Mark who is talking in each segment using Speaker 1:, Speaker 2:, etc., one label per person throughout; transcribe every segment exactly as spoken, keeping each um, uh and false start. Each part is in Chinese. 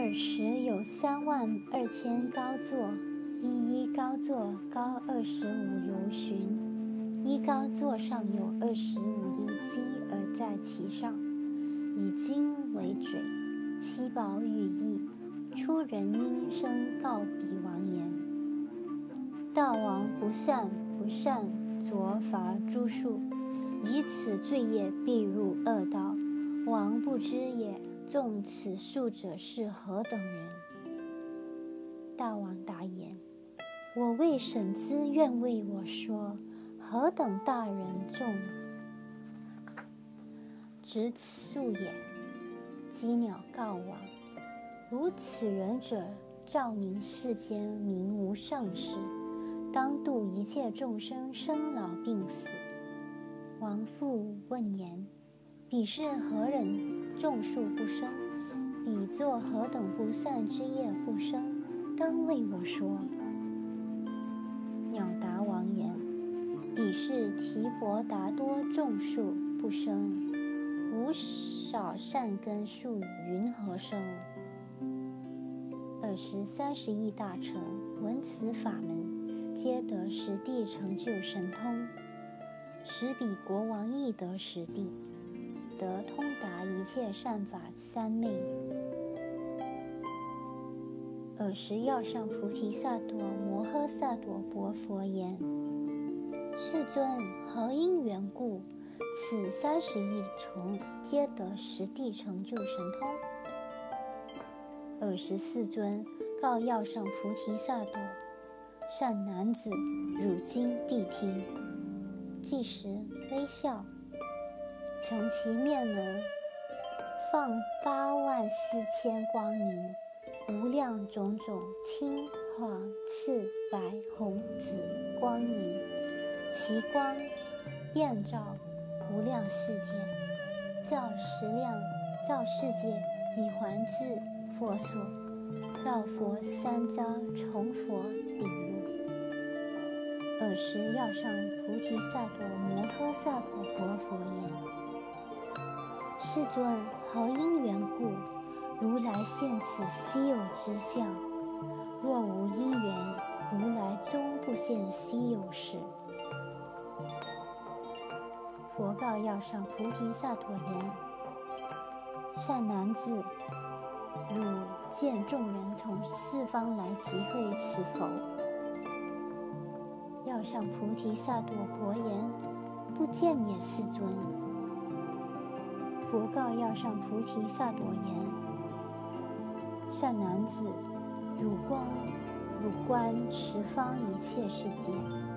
Speaker 1: 尔时有三万二千高座，一一高座高二十五由旬，一高座上有二十五亿鸡而在其上，以金为嘴，七宝羽翼。出人音声告彼王言：大王不善不善卓伐诸术，以此罪业必入恶道。王不知也，纵此术者是何等人？大王答言：我为审资，愿为我说，何等大人众执此术也？鸡鸟告王：如此人者，照明世间，名无上士，当度一切众生生老病死。王复问言：彼是何人？众术不生，彼作何等不善之业不生？当为我说。鸟答王言：彼是提婆达多众术不生，无少善根术云何生？尔时三十亿大臣闻此法门，皆得实地成就神通，使彼国王亦得实地，得通达一切善法三昧。尔时要上菩提萨埵摩诃萨埵薄佛言：世尊，何因缘故，此三十亿虫皆得实地成就神通？尔时世尊告要上菩提萨埵：善男子，汝今谛听。即时微笑，从其面门放八万四千光明，无量种种青黄赤白红紫光明，其光遍照无量世界，照十量照世界以环自佛所，绕佛三匝，重佛顶入。尔时要上菩提萨埵摩诃萨埵薄佛言：世尊，何因缘故，如来现此稀有之相？若无因缘，如来终不现稀有事。佛告要上菩提萨埵言：善男子，汝见众人从四方来集会此否？要上菩提萨埵薄言：不见也，世尊。佛告要上菩提萨埵言：善男子，汝光汝观十方一切世界。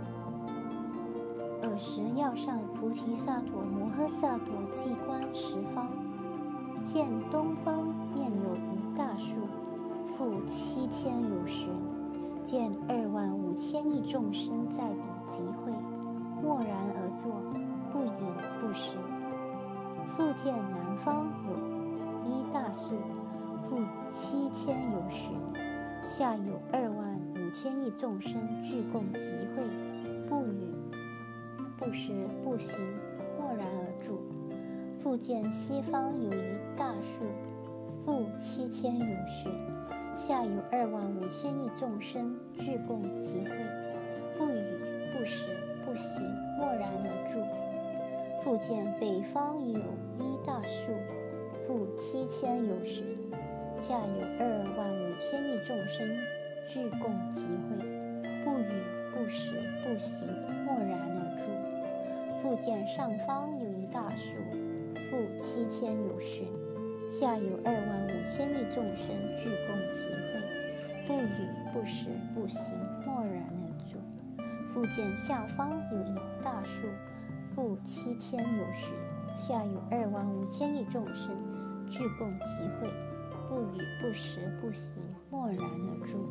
Speaker 1: 尔时要上菩提萨埵摩诃萨埵寂观十方，见东方面有一大树，复七千有旬，见二万五千亿众生在彼集会，默然而坐，不饮不食。复见南方有一大树，复七千有旬，下有二万五千亿众生俱共集会，不语不食不行，默然而住。复见西方有一大树，复七千有旬，下有二万五千亿众生俱共集会，不语不食不行，默然而住。复见北方有一大树，复七千有旬，下有二万五千亿众生俱共集会，不语不食不行，默然而住。复见上方有一大树，复七千有旬，下有二万五千亿众生俱共集会，不语不食不行，默然而住。复见下方有一大树，复七千有旬，下有二万五千亿众生俱共集会，不语不食不行，默然而住。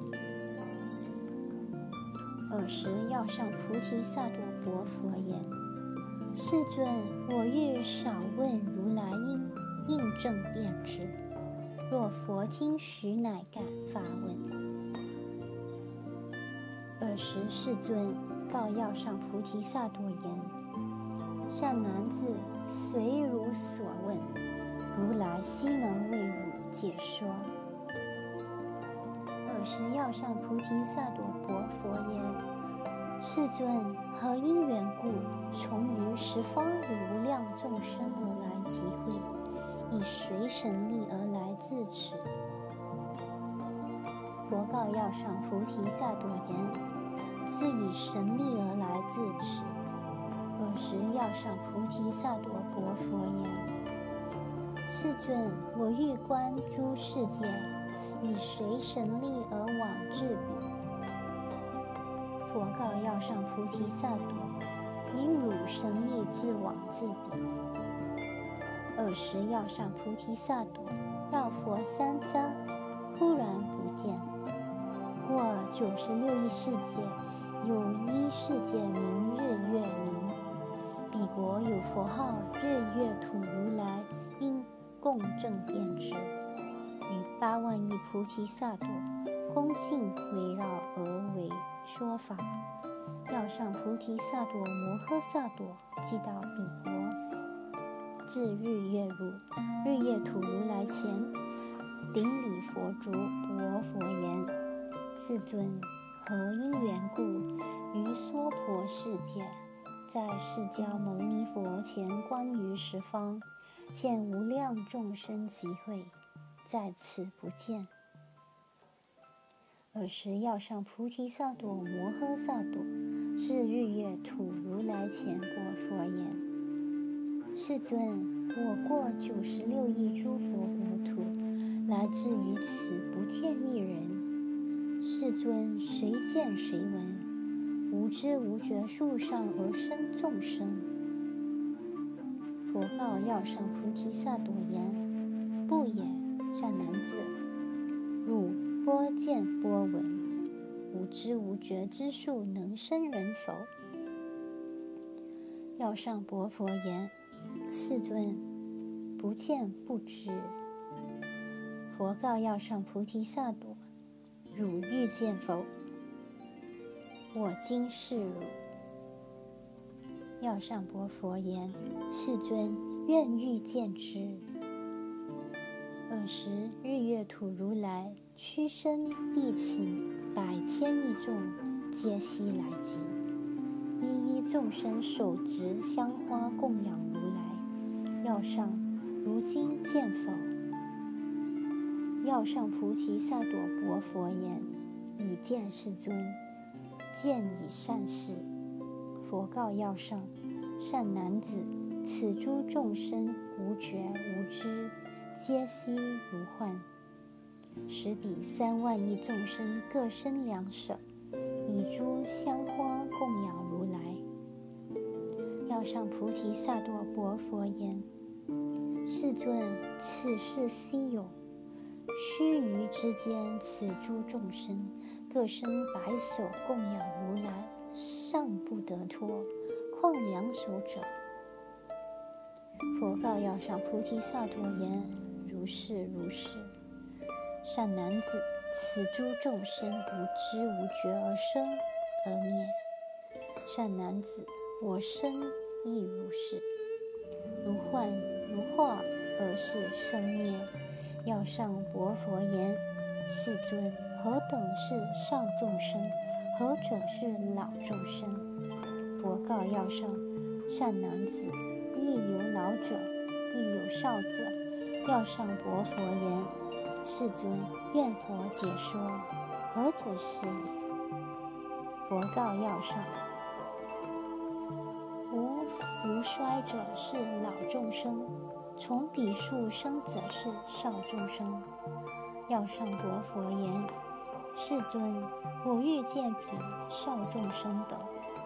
Speaker 1: 尔时要上菩提萨埵薄佛言：世尊，我欲少问如来应应正辩之，若佛听许，乃敢发问。尔时世尊告要上菩提萨埵言：善男子，随汝所问，如来悉能为汝解说。 时要上菩提萨埵薄佛言：世尊，何因缘故，从于十方有无量众生而来集会，以随神力而来自此？佛告要上菩提萨埵言：自以神力而来自此。尔时要上菩提萨埵薄佛言：世尊，我欲观诸世界，以随神力而往至彼。佛告要上菩提萨埵：以汝神力至往至彼。尔时要上菩提萨埵绕佛三匝，忽然不见。过九十六亿世界，有一世界名日月明，彼国有佛号日月土如来，因共正遍知，与八万亿菩提萨埵恭敬围绕而为说法。要上菩提萨埵摩诃萨埵即到彼国，至日月如日月土如来前，顶礼佛足薄佛言：世尊，何因缘故，于娑婆世界，在释迦牟尼佛前观于十方，见无量众生集会，在此不见。尔时要上菩提萨埵摩诃萨埵至日月土如来前过佛言：世尊，我过九十六亿诸佛国土，来至于此不见一人。世尊，谁见谁闻？无知无觉树上而生众生。佛告要上菩提萨埵言：不也，善男子，汝波见波闻，无知无觉之树能生人否？要上薄佛言：世尊，不见不知。佛告要上菩提萨埵：汝欲见否？我今示汝。要上薄佛言：世尊，愿欲见之。尔时日月土如来屈身必请百千亿众，皆悉来集，一一众生手执香花供养如来。要上，如今见否？要上菩提萨埵薄佛言：已见世尊，见以善事。佛告要上：善男子，此诸众生无觉无知，皆悉如幻。使彼三万亿众生各生两手，以诸香花供养如来。要上菩提萨埵薄佛言：世尊，此事稀有，须臾之间，此诸众生各生百手供养如来，尚不得脱，况两手者？佛告要上菩提萨埵言：如是如是。善男子，此诸众生无知无觉而生而灭。善男子，我身亦如是，如幻如化而是生灭。要上薄佛言：世尊，何等是少众生？何者是老众生？佛告要上：善男子，亦有老者，亦有少者。要上薄佛言：世尊，愿佛解说，何者是也？佛告要上：无福衰者是老众生，从彼数生者是少众生。要上薄佛言：世尊，我欲见彼少众生等。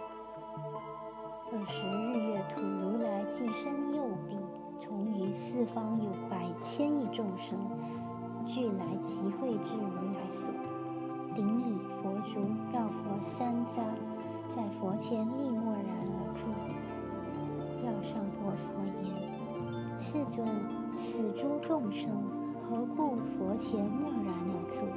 Speaker 1: 尔时日月土如来即身右臂，从于四方有百千亿众生，俱来集会至如来所，顶礼佛足，绕佛三匝，在佛前立默然而住。要上薄佛言：世尊，此诸众生何故佛前默然而住？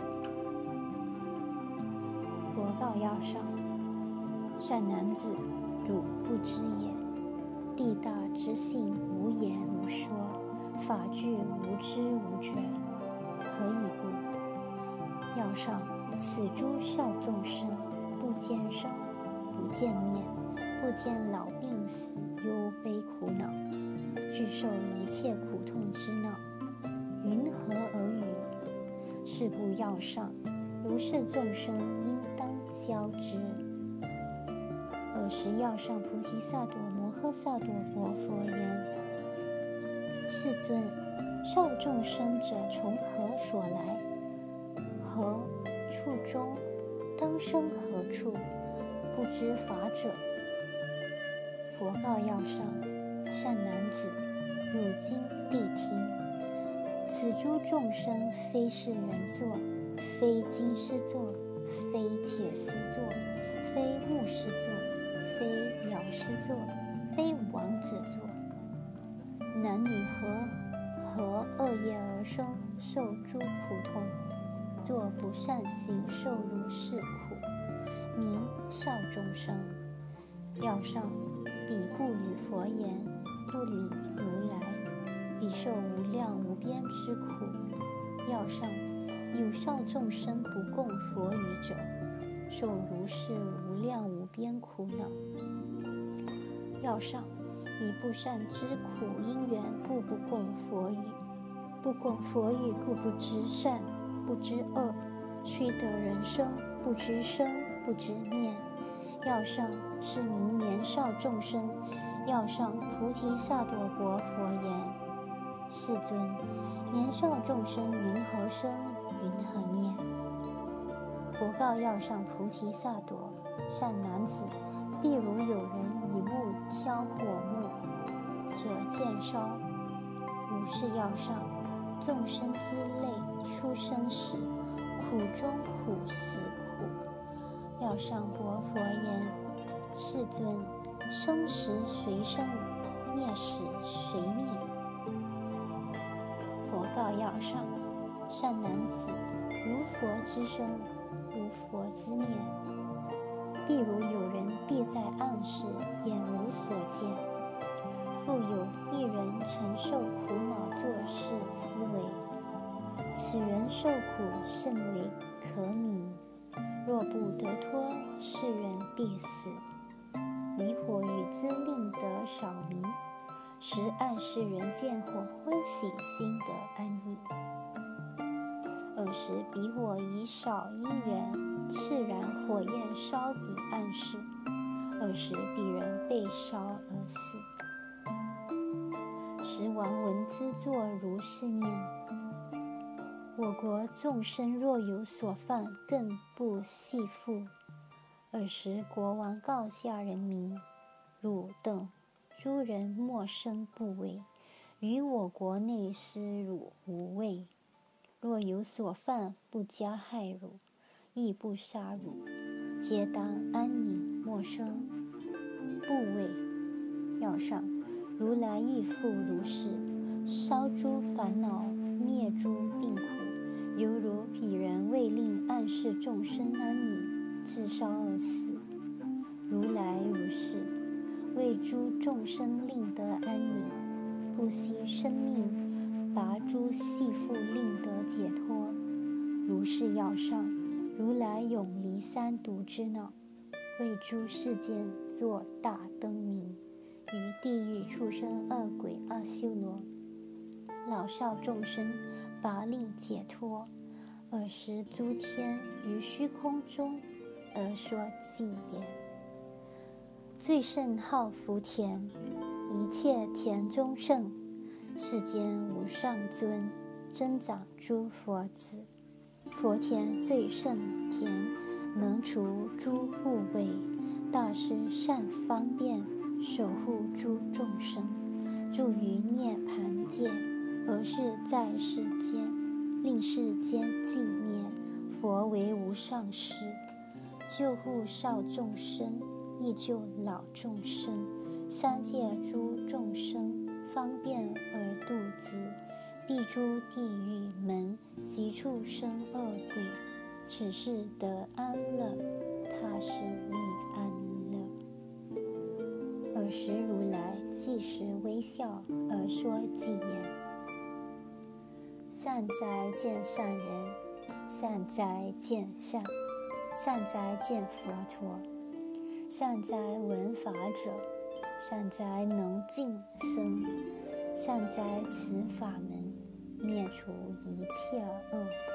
Speaker 1: 佛告要上：善男子，汝不知也。地大之性无言无说，法具无知无觉。何以故？要上， 此诸少众生，不见生，不见灭，不见老病死忧悲苦恼，具受一切苦痛之恼，云何而语？是故要上，如是众生应当教之。尔时要上菩提萨埵摩诃萨埵婆佛言：世尊，少众生者从何所来？何处中？当生何处？不知法者。佛告要上：善男子，汝今谛听。此诸众生非是人作，非金狮作，非铁丝作，非木狮作，非药师作，非王子作。男女何何恶业而生，受诸苦痛，作不善行，受如是苦，名少众生。要上，彼不语佛言，不理如来，彼受无量无边之苦。要上，有少众生不供佛语者，受如是无量无边苦恼。要上，以不善之苦因缘，故不供佛语。不供佛语，故不知善，不知恶，须得人生，不知生，不知灭。要上，是名年少众生。要上菩提萨埵婆佛言：世尊，年少众生云何生，云何灭？佛告要上菩提萨埵：善男子，譬如有人以木挑火木，者见烧。如是要上，众生之类出生时，苦中苦，死苦。要上婆佛言：世尊，生时谁生？灭时谁灭？佛告要上：善男子，如佛之生，如佛之灭。譬如有人必在暗室，眼无所见，复有一人承受苦恼，作是思维：此人受苦甚为可悯，若不得脱，是人必死。以火与之，令得少明，时暗室人见火，欢喜，心得安逸。尔时彼火以少因缘，炽然火焰烧彼暗室，尔时彼人被烧而死。时王闻之，作如是念：我国众生若有所犯，更不细复。尔时国王告下人民：汝等诸人莫生怖畏，于我国内施汝无畏。若有所犯，不加害汝，亦不杀汝，皆当安隐，莫生怖畏。要上，如来亦复如是，烧诸烦恼，灭诸病苦，犹如彼人为令暗室众生安隐，自烧而死。如来如是，为诸众生令得安隐，不惜生命，拔诸系缚，令得解脱。如是要上，如来永离三毒之恼，为诸世间作大灯明，于地狱、畜生、恶鬼、阿修罗，老少众生，拔令解脱。尔时诸天于虚空中而说偈言：最胜号福田，一切田中胜，世间无上尊，增长诸佛子。佛田最胜田，能除诸怖畏，大施善方便，守护诸众生，住于涅盘界，而是在世间，令世间寂灭。佛为无上师，救护少众生，亦救老众生，三界诸众生，方便而度之。避诸地狱门及畜生恶鬼，此是得安乐，他是亦安乐。尔时如来即时微笑而说偈言：善哉见善人， 善哉见善，善哉见佛陀，善哉闻法者，善哉能尽生，善哉此法门，灭除一切恶。